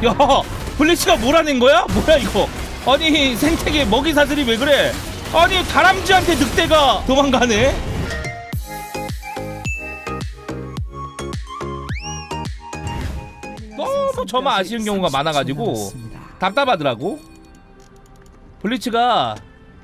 야, 블리츠가 몰아낸 거야? 뭐야 이거? 아니 생태계 먹이사슬이 왜 그래? 아니 다람쥐한테 늑대가 도망가네? 너무 저만 아쉬운 경우가 많아가지고 답답하더라고. 블리츠가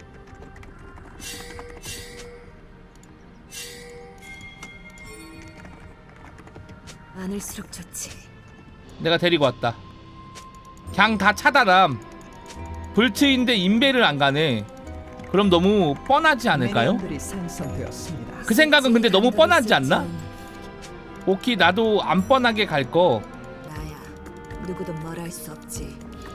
많을수록 좋지. 내가 데리고 왔다. 그냥 다 차단함. 불트인데 인베를 안 가네. 그럼 너무 뻔하지 않을까요? 그 생각은 근데 너무 뻔하지 않나? 오키 나도 안 뻔하게 갈 거. 나야. 누구도 뭘 할 수 없지.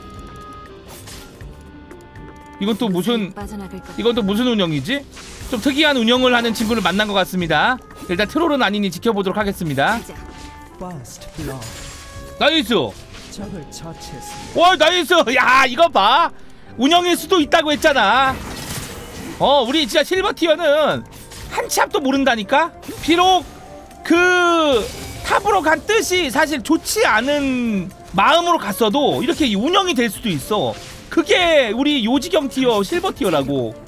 이건 또 무슨 운영이지? 좀 특이한 운영을 하는 친구를 만난 것 같습니다. 일단 트롤은 아니니 지켜보도록 하겠습니다. 나이스. 와 나이스. 야 이거 봐. 운영일 수도 있다고 했잖아. 우리 진짜 실버 티어는 한치 앞도 모른다니까. 비록 그 탑으로 간 뜻이 사실 좋지 않은 마음으로 갔어도 이렇게 운영이 될 수도 있어. 그게 우리 요지경 티어 실버 티어라고.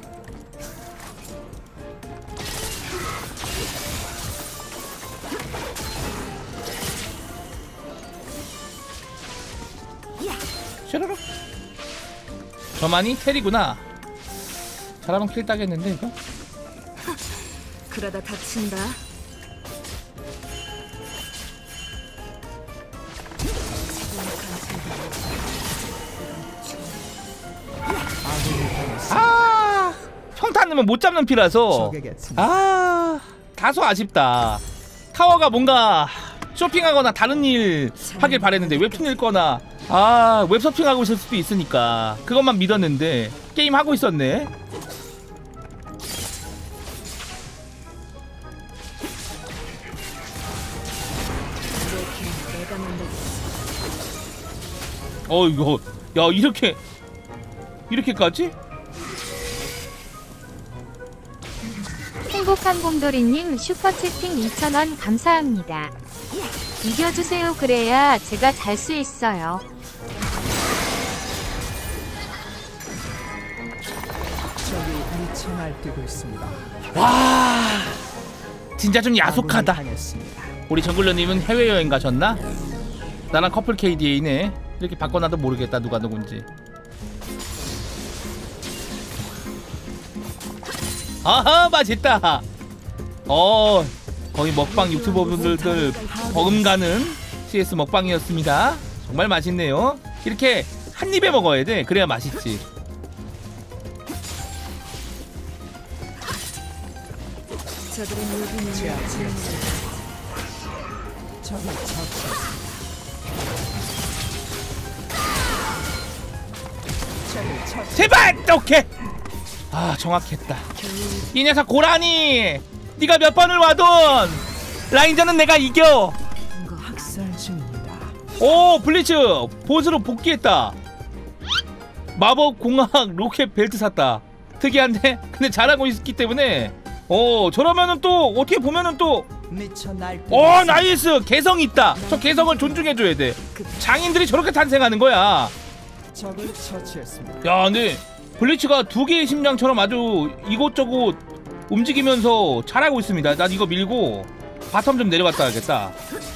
슈르륵. 저만이 텔이구나. 잘하면 킬 따겠는데 이거? 그러다 다친다. 아, 평타 넣으면 못 잡는 피라서 다소 아쉽다. 타워가 뭔가 쇼핑하거나 다른 일 하길 바랬는데 웹툰 읽거나 웹서핑하고 있을 수도 있으니까 그것만 믿었는데 게임 하고 있었네. 이거 야 이렇게까지? 행복한 곰돌이님 슈퍼채팅 2,000원 감사합니다. 이겨주세요. 그래야 제가 잘 수 있어요. 와 진짜 좀 야속하다. 우리 정글러님은 해외여행 가셨나? 나랑 커플 KDA네. 이렇게 바꿔놔도 모르겠다 누가 누군지. 아하 맛있다. 거의 먹방 유튜버분들 버금가는 CS 먹방이었습니다. 정말 맛있네요. 이렇게 한 입에 먹어야 돼. 그래야 맛있지. 제발! 오케이! 정확했다. 이 녀석 고라니! 네가 몇 번을 와도 라인전은 내가 이겨! 오! 블리츠! 보스로 복귀했다. 마법 공학 로켓 벨트 샀다. 특이한데? 근데 잘하고 있기 때문에 저러면은 또 어떻게 보면은 또 나이스! 개성 있다! 저 개성을 존중해줘야 돼. 장인들이 저렇게 탄생하는 거야. 야 근데 블리츠가 두 개의 심장처럼 아주 이곳저곳 움직이면서 잘하고 있습니다. 난 이거 밀고 바텀 좀 내려갔다 하겠다.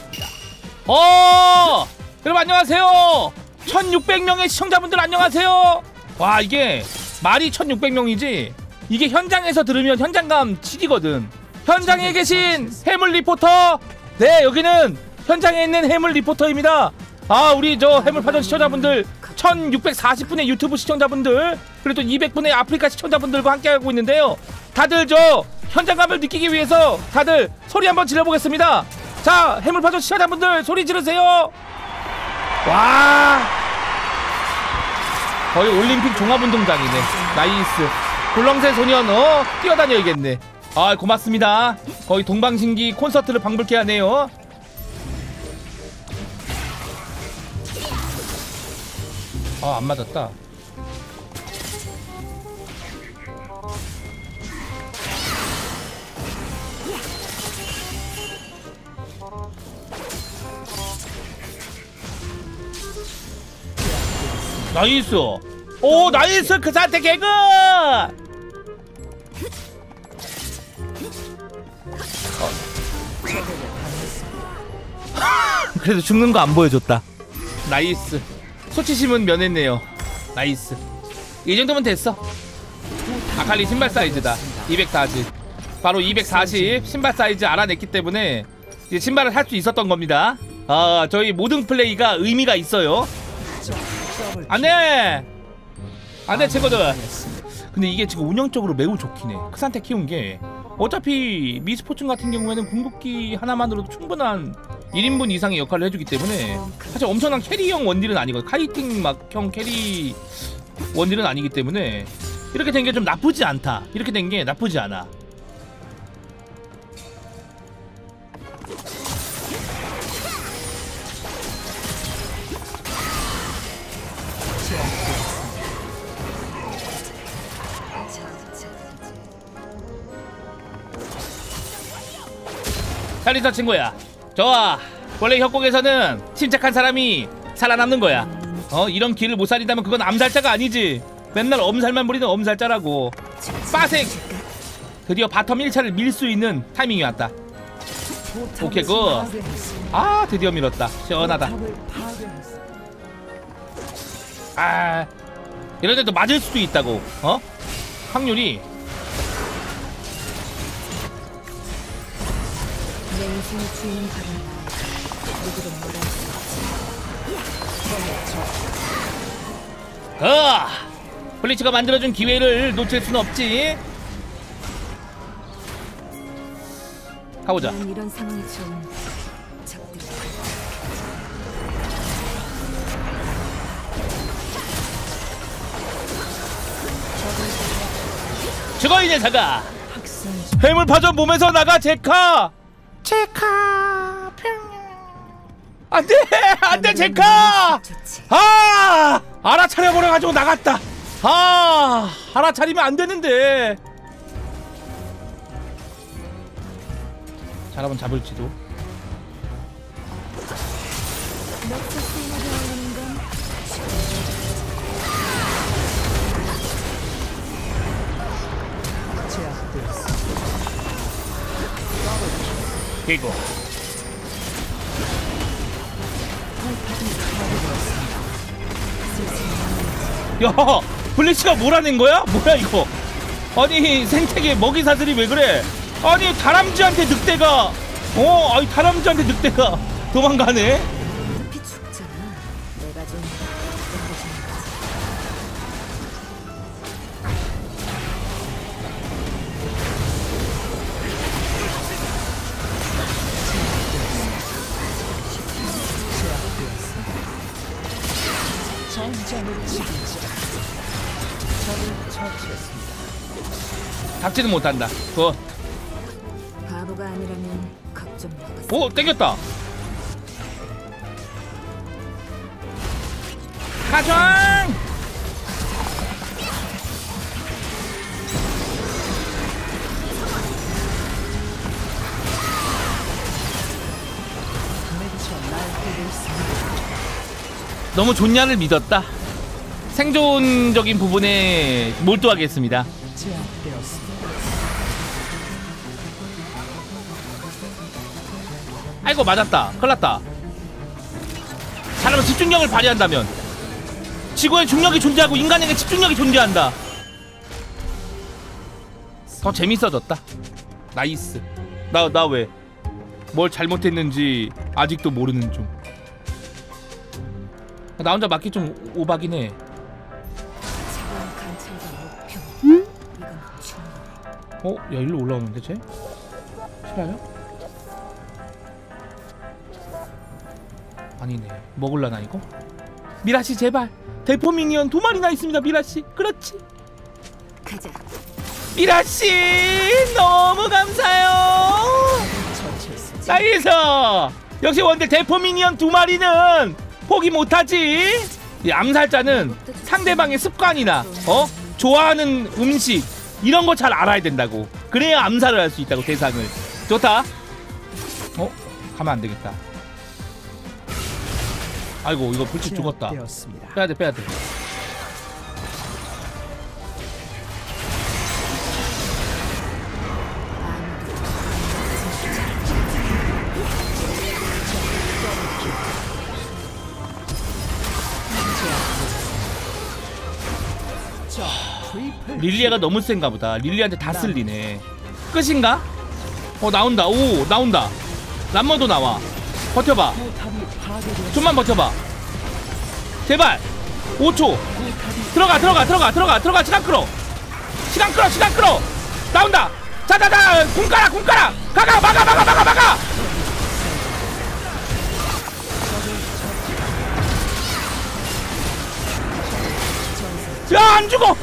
여러분 안녕하세요. 1600명의 시청자분들 안녕하세요. 와 이게 말이 1600명이지 이게 현장에서 들으면 현장감 지기거든. 현장에 계신 해물 리포터. 네 여기는 현장에 있는 해물 리포터입니다. 우리 저 해물파전 시청자분들 1640분의 유튜브 시청자분들 그리고 또 200분의 아프리카 시청자분들과 함께하고 있는데요. 다들 저 현장감을 느끼기 위해서 다들 소리 한번 질러보겠습니다. 자 해물파전 시청자분들 소리 지르세요. 와 거의 올림픽 종합운동장이네. 나이스. 굴렁쇠 소년 뛰어다녀야겠네. 고맙습니다. 거의 동방신기 콘서트를 방불케 하네요. 안 맞았다. 나이스. 오 나이스 그 상태 개그. 그래도 죽는 거 안 보여줬다. 나이스. 수치심은 면했네요. 나이스. 이 정도면 됐어. 아칼리 신발 사이즈다. 240. 바로 240 신발 사이즈 알아냈기 때문에 이제 신발을 살 수 있었던 겁니다. 아 저희 모든 플레이가 의미가 있어요. 안돼 안돼 친구들. 근데 이게 지금 운영적으로 매우 좋긴 해. 크산테 키운 게 어차피 미스포츠 같은 경우에는 궁극기 하나만으로도 충분한 1인분 이상의 역할을 해주기 때문에 사실 엄청난 캐리형 원딜은 아니거든. 카이팅 막형 캐리 원딜은 아니기 때문에 이렇게 된 게 좀 나쁘지 않다. 이렇게 된 게 나쁘지 않아. 살리사 친구야. 좋아. 원래 협곡에서는 침착한 사람이 살아남는 거야. 이런 길을 못 살린다면 그건 암살자가 아니지. 맨날 엄살만 부리는 엄살자라고. 빠색. 드디어 바텀 1차를 밀 수 있는 타이밍이 왔다. 오케이 굿. 아 드디어 밀었다. 시원하다. 아 이런데도 맞을 수도 있다고. 확률이. 내 인생의 주인은 바로 나. 누구도 말할 수 없지. 블리츠가 만들어준 기회를 놓칠 수는 없지. 가보자. 난 이런 상황이 좀 적들. 죽어 이 녀석아. 해물파전 몸에서 나가 제카. 제카. 안돼 안돼 제카. 아 알아차려버려가지고 나갔다. 아 알아차리면 안되는데. 잘하면 잡을지도. 개고. 야 블리츠가 몰아낸 거야? 뭐야 이거. 아니 생태계 먹이 사슬이 왜 그래. 아니 다람쥐한테 늑대가 아니 다람쥐한테 늑대가 도망가네. 어차피 죽잖아. 내가 좀 잡지는 못한다. 바보가 아니라면 걱정 먹었어. 오 땡겼다. 가장. 너무 존냐를 믿었다. 생존적인 부분에 몰두하겠습니다. 아이고 맞았다. 큰일났다. 사람은 집중력을 발휘한다면 지구에 중력이 존재하고 인간에게 집중력이 존재한다. 더 재밌어졌다. 나이스. 나 왜? 뭘 잘못했는지 아직도 모르는 중. 나 혼자 맞기 좀 오바긴 해. 차가운 관찰과 목표. 이건 충분해. 야 일로 올라오는데 쟤? 실화야? 아니네. 먹을라나 이거? 미라씨 제발. 대포 미니언 2마리나 있습니다 미라씨. 그렇지. 가자. 미라씨 너무 감사해요. 나이스. 역시 원딜 대포 미니언 2마리는 포기 못하지. 이 암살자는 상대방의 습관이나 좋아하는 음식 이런 거 잘 알아야 된다고. 그래야 암살을 할 수 있다고. 대상을. 좋다. 가면 안 되겠다. 아이고 이거 불치 죽었다. 빼야돼 빼야돼. 릴리아가 너무 센가 보다. 릴리아한테 다 쓸리네. 끝인가? 나온다. 오 나온다. 람머도 나와. 버텨봐. 좀만 버텨봐. 제발 5초. 들어가. 시간 끌어. 나온다. 자자자. 궁 깔아. 가가 막아. 야, 안 죽어.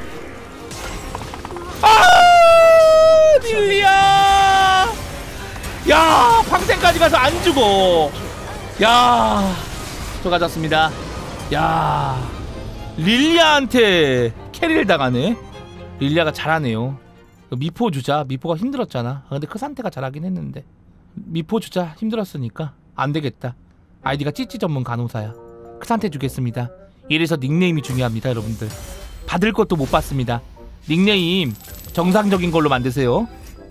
릴리아. 야, 황생까지 가서 안 죽어. 야, 저 가졌습니다. 야, 릴리아한테 캐리를 당하네. 릴리아가 잘하네요. 미포 주자. 미포가 힘들었잖아. 근데 크산테가 잘하긴 했는데 미포 주자. 힘들었으니까 안 되겠다. 아이디가 찌찌 전문 간호사야. 크산테 주겠습니다. 이래서 닉네임이 중요합니다, 여러분들. 받을 것도 못 받습니다. 닉네임 정상적인 걸로 만드세요.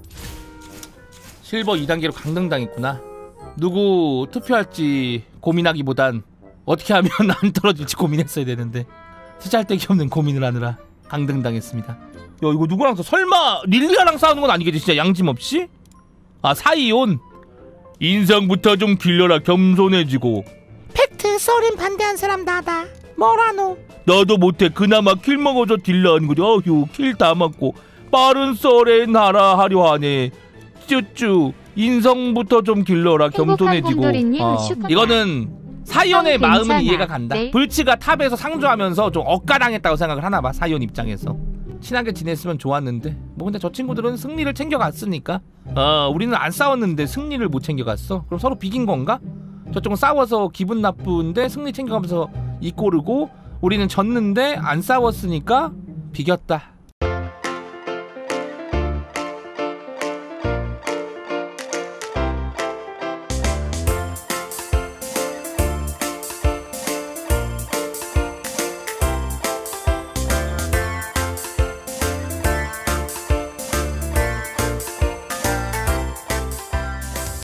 실버 2단계로 강등당했구나. 누구 투표할지 고민하기보단 어떻게 하면 안 떨어질지 고민했어야 되는데 쓰잘데기 없는 고민을 하느라 강등당했습니다. 야, 이거 누구랑 설마 릴리아랑 싸우는 건 아니겠지? 진짜 양심없이? 사이온. 인성부터 좀 길러라. 겸손해지고. 팩트. 썰인 반대한 사람 나다. 뭐라노? 나도 못해. 그나마 킬 먹어서 딜러하는 거지. 어휴, 킬 다 맞고 빠른 썰에 나라 하려 하네. 쭈쭈. 인성부터 좀 길러라. 겸손해지고. 이거는 사이온의 마음은 이해가 간다. 네. 불치가 탑에서 상주하면서 좀 억까당했다고 생각을 하나봐. 사이온 입장에서 친하게 지냈으면 좋았는데 뭐 근데 저 친구들은 승리를 챙겨갔으니까. 우리는 안 싸웠는데 승리를 못 챙겨갔어. 그럼 서로 비긴 건가? 저쪽은 싸워서 기분 나쁜데 승리 챙겨가면서 이꼬르고, 우리는 졌는데 안 싸웠으니까 비겼다.